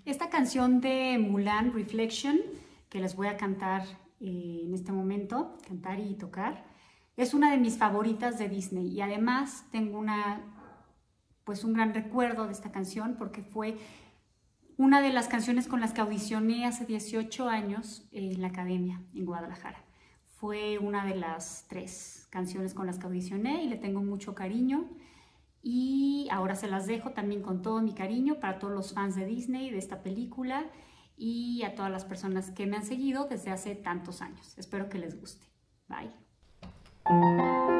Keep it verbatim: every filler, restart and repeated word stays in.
Esta canción de Mulan, Reflection, que les voy a cantar eh, en este momento, cantar y tocar, es una de mis favoritas de Disney y además tengo una, pues un gran recuerdo de esta canción porque fue una de las canciones con las que audicioné hace dieciocho años en la academia en Guadalajara. Fue una de las tres canciones con las que audicioné y le tengo mucho cariño. Y ahora se las dejo también con todo mi cariño para todos los fans de Disney, de esta película y a todas las personas que me han seguido desde hace tantos años. Espero que les guste. Bye.